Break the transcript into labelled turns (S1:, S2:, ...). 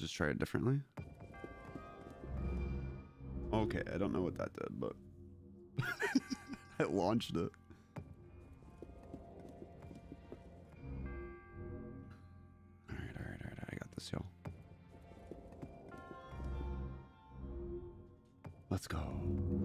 S1: just try it differently. Okay, I don't know what that did, but it launched it. Alright, I got this, y'all. Let's go.